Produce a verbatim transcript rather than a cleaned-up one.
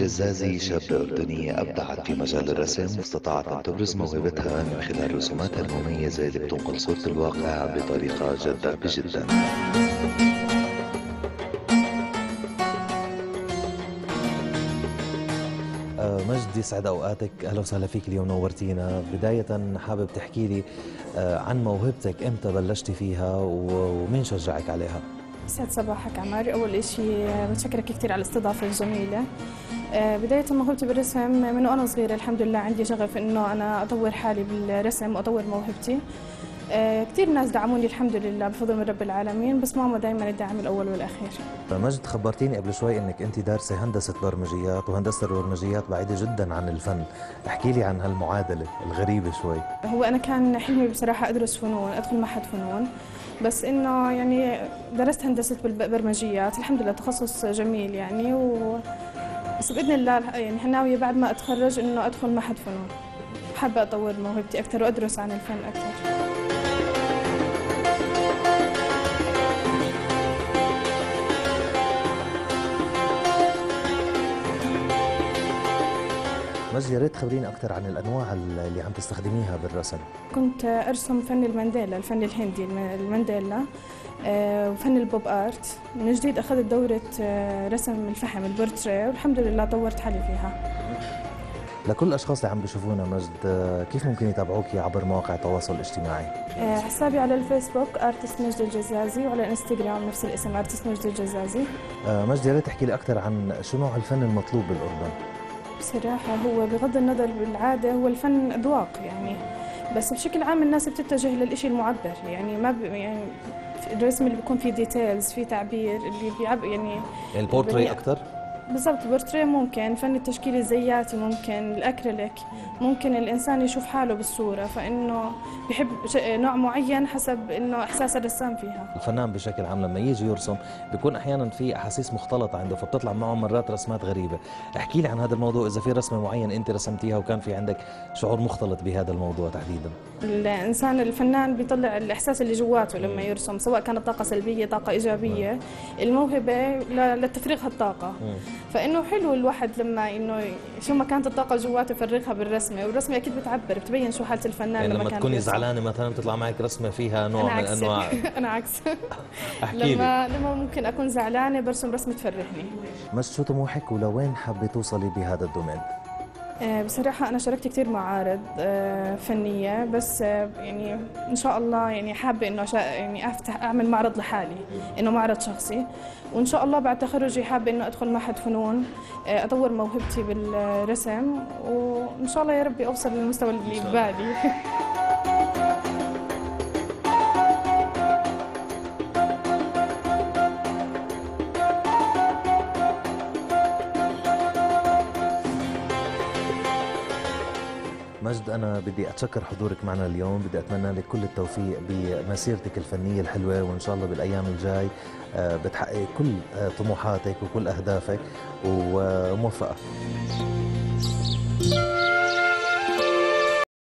الجزازي شابة أردنية أبدعت في مجال الرسم واستطاعت أن تبرز موهبتها من خلال رسوماتها المميزة اللي بتنقل صورة الواقع بطريقة جذابة جدا. آه، مجد يسعد اوقاتك، اهلا وسهلا فيك اليوم، نورتينا. بدايه حابب تحكي لي آه، عن موهبتك، امتى بلشتي فيها ومين شجعك عليها؟ يسعد صباحك عمر. أول شيء متشكرة كثير على الاستضافة الجميلة. آه، بداية موهبتي بالرسم من وأنا صغيرة، الحمد لله عندي شغف إنه أنا أطور حالي بالرسم وأطور موهبتي. آه، كثير ناس دعموني الحمد لله بفضل من رب العالمين، بس ماما دائما الدعم الأول والأخير. مجد، خبرتيني قبل شوي إنك أنت دارسة هندسة برمجيات، وهندسة البرمجيات بعيدة جدا عن الفن، احكي لي عن هالمعادلة الغريبة شوي. هو أنا كان حلمي بصراحة أدرس فنون، أدخل معهد فنون، بس إنه يعني درست هندسة برمجيات، الحمد لله تخصص جميل يعني، و بس بإذن الله يعني ناوية بعد ما أتخرج إنه أدخل معهد فنون. حابة أطور موهبتي أكثر وأدرس عن الفن أكثر. مجد، يا ريت تخبريني أكثر عن الأنواع اللي عم تستخدميها بالرسم. كنت أرسم فن المانديلا، الفن الهندي المانديلا، وفن البوب آرت. من جديد أخذت دورة رسم الفحم البورتريه، والحمد لله طورت حالي فيها. لكل الأشخاص اللي عم بيشوفونا مجد، كيف ممكن يتابعوكي عبر مواقع التواصل الاجتماعي؟ حسابي على الفيسبوك ارتست مجد الجزازي، وعلى الانستغرام نفس الاسم ارتست مجد الجزازي. مجد، يا ريت تحكي لي أكثر عن شو نوع الفن المطلوب بالأردن؟ بصراحة هو بغض النظر بالعادة هو الفن أذواق يعني، بس بشكل عام الناس بتتجه للإشي المعبر، يعني ما ب... يعني الرسم اللي بيكون فيه ديتيلز، فيه تعبير، اللي بيعب يعني يعني البورتري أكثر؟ بالضبط، بورتريه ممكن، فن التشكيل الزياتي ممكن، الأكريليك ممكن الإنسان يشوف حاله بالصورة، فإنه بيحب نوع معين حسب إنه إحساس الرسام فيها. الفنان بشكل عام لما يجي يرسم بيكون أحيانا في أحاسيس مختلطة عنده، فبتطلع معه مرات رسمات غريبة. احكي لي عن هذا الموضوع، إذا في رسمة معينة أنت رسمتيها وكان في عندك شعور مختلط بهذا الموضوع تحديدا. الإنسان الفنان بيطلع الإحساس اللي جواته لما يرسم، سواء كانت طاقة سلبية طاقة إيجابية، الموهبة لتفريغ هالطاقة. فإنه حلو الواحد لما إنه شو ما كانت الطاقة جواته يفرغها بالرسمة، والرسمة أكيد بتعبر، بتبين شو حالة الفنان يعني لما, لما كان تكوني بيرسم. زعلانة مثلا بتطلع معك رسمة فيها نوع من أنواع أنا عكس احكي لما لي. لما ممكن أكون زعلانة برسم رسمة تفرحني. بس شو طموحك ولوين حابة توصلي بهذا الدومين؟ بصراحة أنا شاركت كثير معارض فنية، بس يعني إن شاء الله يعني حابة إنه يعني أفتح أعمل معرض لحالي، إنه معرض شخصي، وإن شاء الله بعد تخرجي حابة إنه أدخل معهد فنون، أطور موهبتي بالرسم، وإن شاء الله يا ربي أوصل للمستوى اللي ببالي. مجد، أنا بدي أتشكر حضورك معنا اليوم، بدي أتمنى لك كل التوفيق بمسيرتك الفنية الحلوة، وإن شاء الله بالأيام الجاي بتحقق كل طموحاتك وكل أهدافك، وموفقة.